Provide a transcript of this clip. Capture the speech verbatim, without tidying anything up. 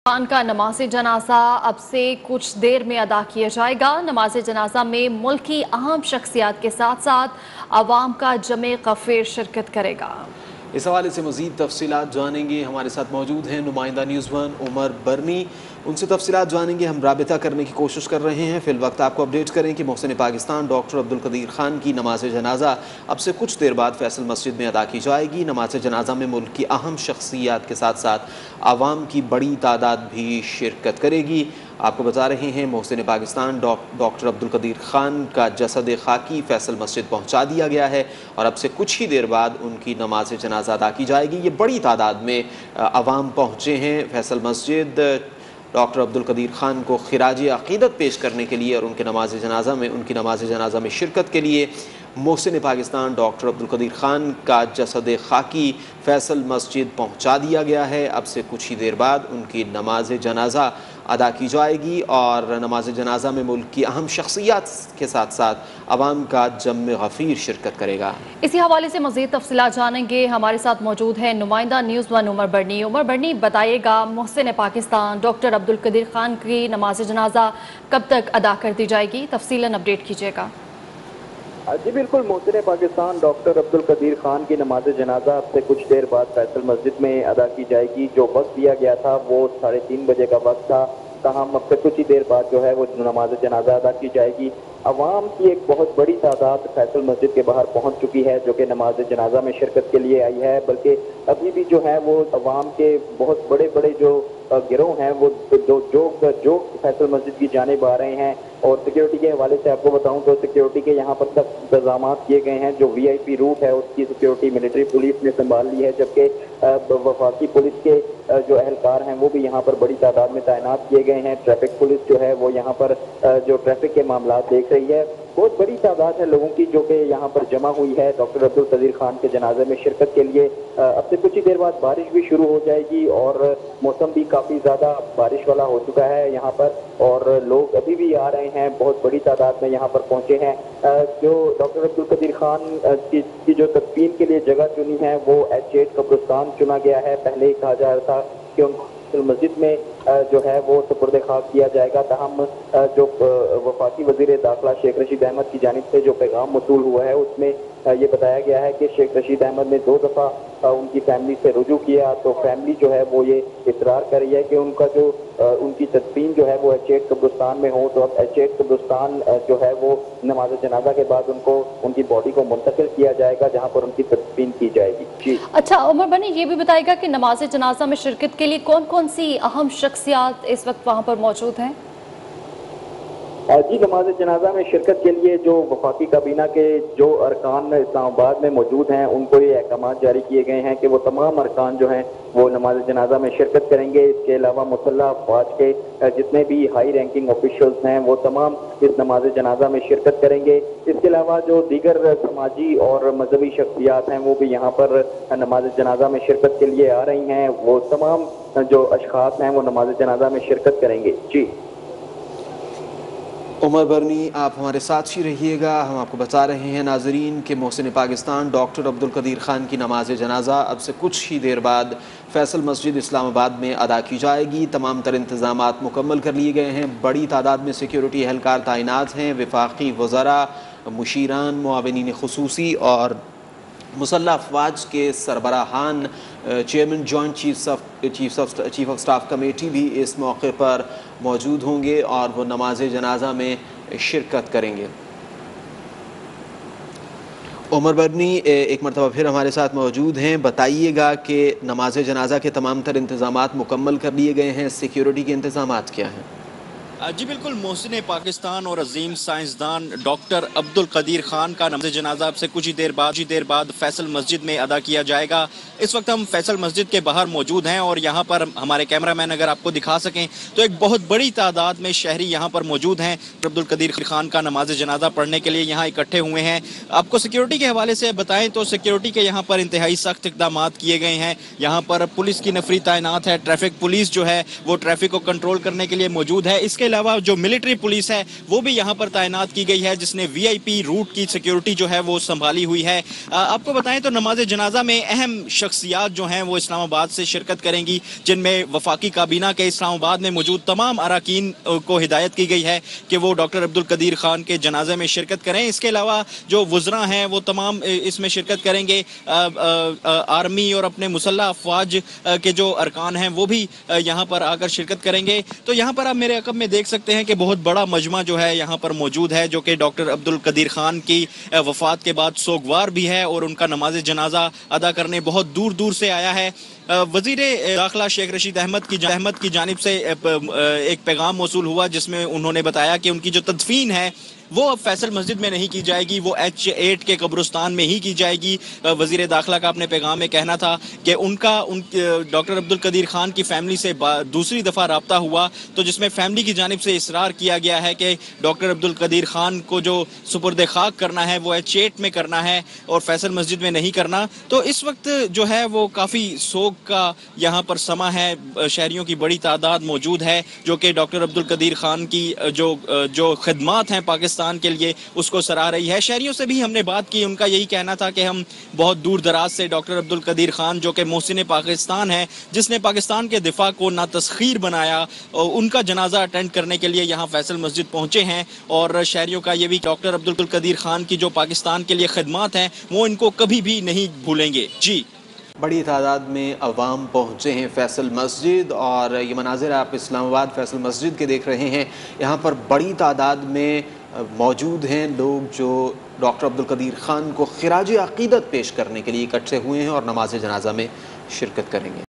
खान का नमाज जनाजा अब से कुछ देर में अदा किया जाएगा। नमाज जनाजा में मुल्क की अहम शख्सियात के साथ साथ अवाम का जमे गफीर शिरकत करेगा। इस हवाले से मज़ीद तफसीलात जानेंगे। हमारे साथ मौजूद हैं नुमाइंदा न्यूज़ वन उमर बरनी, उनसे तफसीलात जानेंगे। हम राबिता करने की कोशिश कर रहे हैं। फिल वक्त आपको अपडेट करें कि मोहसिन पाकिस्तान डॉक्टर अब्दुल कदीर खान की नमाज जनाजा अब से कुछ देर बाद फैसल मस्जिद में अदा की जाएगी। नमाज जनाजा में मुल्क की अहम शख्सियात के साथ साथ आवाम की बड़ी तादाद भी शिरकत करेगी। आपको बता रहे हैं मोहसिन पाकिस्तान डॉक्टर अब्दुल कदीर खान का जसद खाकी फैसल मस्जिद पहुंचा दिया गया है और अब से कुछ ही देर बाद उनकी नमाज जनाजा अदा की जाएगी। ये बड़ी तादाद में अवाम पहुंचे हैं फैसल मस्जिद डॉक्टर अब्दुल कदीर खान को खिराज अक़ीदत पेश करने के लिए और उनके नमाज जनाजा में उनकी नमाज जनाजा में शिरकत के लिए। मोहसिन पाकिस्तान डॉक्टर अब्दुल कदीर खान का जसद खाकी फैसल मस्जिद पहुंचा दिया गया है। अब से कुछ ही देर बाद उनकी नमाज जनाजा अदा की जाएगी और नमाज जनाजा में मुल्क की अहम शख्सियात के साथ साथ अवाम का जम गफीर शिरकत करेगा। इसी हवाले से मज़ीद तफसीलात जानेंगे। हमारे साथ मौजूद है नुमाइंदा न्यूज़ वन उमर बरनी। उमर बरनी, बताइएगा मोहसिन पाकिस्तान डॉक्टर अब्दुल कदीर खान की नमाज जनाजा कब तक अदा कर दी जाएगी? तफसीलन अपडेट कीजिएगा। जी बिल्कुल, मोहसिन पाकिस्तान डॉक्टर अब्दुल कदीर खान की नमाज जनाजा अब से कुछ देर बाद फैसल मस्जिद में अदा की जाएगी। जो वक्त दिया गया था वो साढ़े तीन बजे का वक्त था, तमाम अब से कुछ ही देर बाद जो है वो नमाज जनाजा अदा की जाएगी। अवाम की एक बहुत बड़ी तादाद फैसल मस्जिद के बाहर पहुंच चुकी है जो कि नमाज जनाजा में शिरकत के लिए आई है, बल्कि अभी भी जो है वो अवाम के बहुत बड़े बड़े जो गिरोह हैं वो जो जो जो फैसल मस्जिद की जानिब आ रहे हैं। और सिक्योरिटी के हवाले से आपको बताऊं तो सिक्योरिटी के यहाँ पर सख्त इंतजाम किए गए हैं। जो वीआईपी रूट है उसकी सिक्योरिटी मिलिट्री पुलिस ने संभाल ली है, जबकि वफाकी पुलिस के जो अहलकार हैं वो भी यहाँ पर बड़ी तादाद में तैनात किए गए हैं। ट्रैफिक पुलिस जो है वो यहाँ पर जो ट्रैफिक के मामला देख रही है। बहुत बड़ी तादाद है लोगों की जो कि यहाँ पर जमा हुई है डॉक्टर अब्दुल कदीर खान के जनाजे में शिरकत के लिए। अब से कुछ ही देर बाद बारिश भी शुरू हो जाएगी और मौसम भी काफ़ी ज़्यादा बारिश वाला हो चुका है यहाँ पर, और लोग अभी भी आ रहे हैं, बहुत बड़ी तादाद में यहाँ पर पहुँचे हैं। जो डॉक्टर अब्दुल कदीर खान की, की जो तदफीन के लिए जगह चुनी है वो एच एट कब्रिस्तान चुना गया है। पहले ही कहा जा रहा था कि उनको मस्जिद में जो है वो सुपुर्द खाक किया जाएगा, तहम जो वफाकी वजीर दाखिला शेख रशीद अहमद की जानिब से जो पैगाम मसूल हुआ है उसमें ये बताया गया है कि शेख रशीद अहमद ने दो दफ़ा उनकी फैमिली से रुजू किया, तो फैमिली जो है वो ये इसरार कर रही है कि उनका जो उनकी तदफीन जो है वो एच एट कब्रिस्तान में हो। तो अब एच एट कब्रिस्तान जो है वो नमाज जनाजा के बाद उनको उनकी बॉडी को मुंतकिल किया जाएगा जहाँ पर उनकी तदफीन की जाएगी। जी अच्छा उमर बनी, ये भी बताएगा कि नमाज जनाजा में शिरकत के लिए कौन कौन सी अहम शख्सियात इस वक्त वहाँ पर मौजूद हैं? जी, नमाज जनाजा में शिरकत के लिए जो वफाकी काबीना के जो अरकान इस्लामाबाद में मौजूद हैं उनको ये अहकाम जारी किए गए हैं कि वो तमाम अरकान जो हैं वो नमाज जनाजा में शिरकत करेंगे। इसके अलावा मुसल्लह फौज के जितने भी हाई रैंकिंग ऑफिशियल्स हैं वो तमाम इस नमाज जनाजा में शिरकत करेंगे। इसके अलावा जो दीगर समाजी और मजहबी शख्सियात हैं वो भी यहाँ पर नमाज जनाजा में शिरकत के लिए आ रही हैं। वो तमाम जो अशखास हैं वो नमाज जनाजा में शिरकत करेंगे। जी उमर बरनी, आप हमारे साथ ही रहिएगा। हम आपको बता रहे हैं नाजरीन कि मोहसिन पाकिस्तान डॉक्टर अब्दुल कदीर खान की नमाज जनाजा अब से कुछ ही देर बाद फैसल मस्जिद इस्लामाबाद में अदा की जाएगी। तमाम तर इंतजामात मुकम्मल कर लिए गए हैं। बड़ी तादाद में सिक्योरिटी एहलकार तैनात हैं। वफाकी वज़रा, मुशीरान, मुआविनीन खुसूसी और मुसल्लह अफवाज के सरबराहान, chairman joint chief of chief of chief of staff committee भी इस मौके पर मौजूद होंगे और वो नमाज जनाजा में शिरकत करेंगे। उमर बरनी एक मरतबा फिर हमारे साथ मौजूद हैं। बताइएगा कि नमाज जनाजा के तमाम तर इंतज़ामात मुकम्मल कर लिए गए हैं, सिक्योरिटी के इंतज़ामात क्या हैं? जी बिल्कुल, मोहसिन पाकिस्तान और अजीम साइंसदान डॉक्टर अब्दुल कदीर खान का नमाज जनाजा अब से कुछ ही देर बाद ही देर बाद फैसल मस्जिद में अदा किया जाएगा। इस वक्त हम फैसल मस्जिद के बाहर मौजूद हैं और यहाँ पर हमारे कैमरामैन अगर आपको दिखा सकें तो एक बहुत बड़ी तादाद में शहरी यहाँ पर मौजूद हैं। अब्दुल कदीर खान का नमाज जनाजा पढ़ने के लिए यहाँ इकट्ठे हुए हैं। आपको सिक्योरिटी के हवाले से बताएं तो सिक्योरिटी के यहाँ पर इंतहाई सख्त इकदाम किए गए हैं। यहाँ पर पुलिस की नफरी तैनात है। ट्रैफिक पुलिस जो है वो ट्रैफिक को कंट्रोल करने के लिए मौजूद है। इसके अलावा जो मिलिट्री पुलिस है वो भी यहाँ पर तैनात की गई है, जिसने वीआईपी रूट की सिक्योरिटी जो है वो संभाली हुई है। आपको बताएं तो नमाज जनाजा में अहम शख्सियात जो हैं वो इस्लामाबाद से शिरकत करेंगी, जिनमें वफाकी काबीना के इस्लामाबाद में मौजूद तमाम अरकान को हिदायत की गई है कि वो डॉक्टर अब्दुल कदीर खान के जनाजे में शिरकत करें। इसके अलावा जो वज़रा हैं वो तमाम इसमें शिरकत करेंगे। आ, आ, आर्मी और अपने मुसल्ह अफवाज के जो अरकान हैं वो भी यहाँ पर आकर शिरकत करेंगे। तो यहाँ पर आप मेरे अकब में देख सकते हैं कि बहुत बड़ा मजमा जो है यहाँ पर मौजूद है, जो कि डॉक्टर अब्दुल कदीर खान की वफात के बाद सोगवार भी है और उनका नमाज जनाजा अदा करने बहुत दूर दूर से आया है। वज़ीर दाखिला शेख रशीद अहमद की अहमद की जानिब से एक पैगाम मौसूल हुआ, जिसमें उन्होंने बताया कि उनकी जो तदफीन है वो अब फैसल मस्जिद में नहीं की जाएगी, वो एच एट के कब्रिस्तान में ही की जाएगी। वज़ीर दाखिला का अपने पैगाम में कहना था कि उनका उन डॉक्टर अब्दुल कदीर खान की फैमिली से दूसरी दफ़ा रब्ता हुआ, तो जिसमें फैमिली की जानिब से इसरार किया गया है कि डॉक्टर अब्दुल कदीर खान को जो सुपुर्द खाक करना है वो एच एट में करना है और फैसल मस्जिद में नहीं करना। तो इस वक्त जो है वो काफ़ी सोग का यहाँ पर समा है, शहरियों की बड़ी तादाद मौजूद है जो कि डॉक्टर अब्दुल कदीर खान की जो जो खिदमात हैं पाकिस्तान के लिए उसको सराह रही है। शहरियों से भी हमने बात की, उनका यही कहना था कि हम बहुत दूर दराज से डॉक्टर अब्दुल कदीर खान जो कि मोहसिन पाकिस्तान है, जिसने पाकिस्तान के दिफा को नातस्खीर बनाया, उनका जनाजा अटेंड करने के लिए यहाँ फैसल मस्जिद पहुंचे हैं। और शहरियों का ये भी डॉक्टर अब्दुल कदीर खान की जो पाकिस्तान के लिए खिदमात हैं वो इनको कभी भी नहीं भूलेंगे। जी, बड़ी तादाद में अवाम पहुँचे हैं फैसल मस्जिद और ये मनाजिर आप इस्लामाबाद फैसल मस्जिद के देख रहे हैं। यहाँ पर बड़ी तादाद में मौजूद हैं लोग जो डॉक्टर अब्दुल कदीर खान को खिराज अक़ीदत पेश करने के लिए इकट्ठे हुए हैं और नमाज जनाजा में शिरकत करेंगे।